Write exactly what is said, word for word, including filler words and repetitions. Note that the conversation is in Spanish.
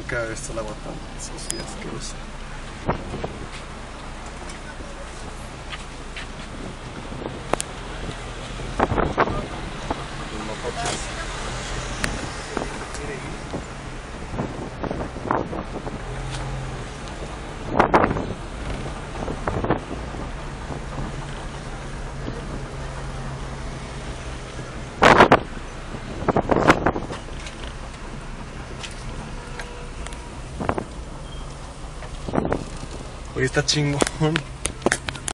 nunca he visto el agua tan sucia, asquerosa. Hoy está chingón.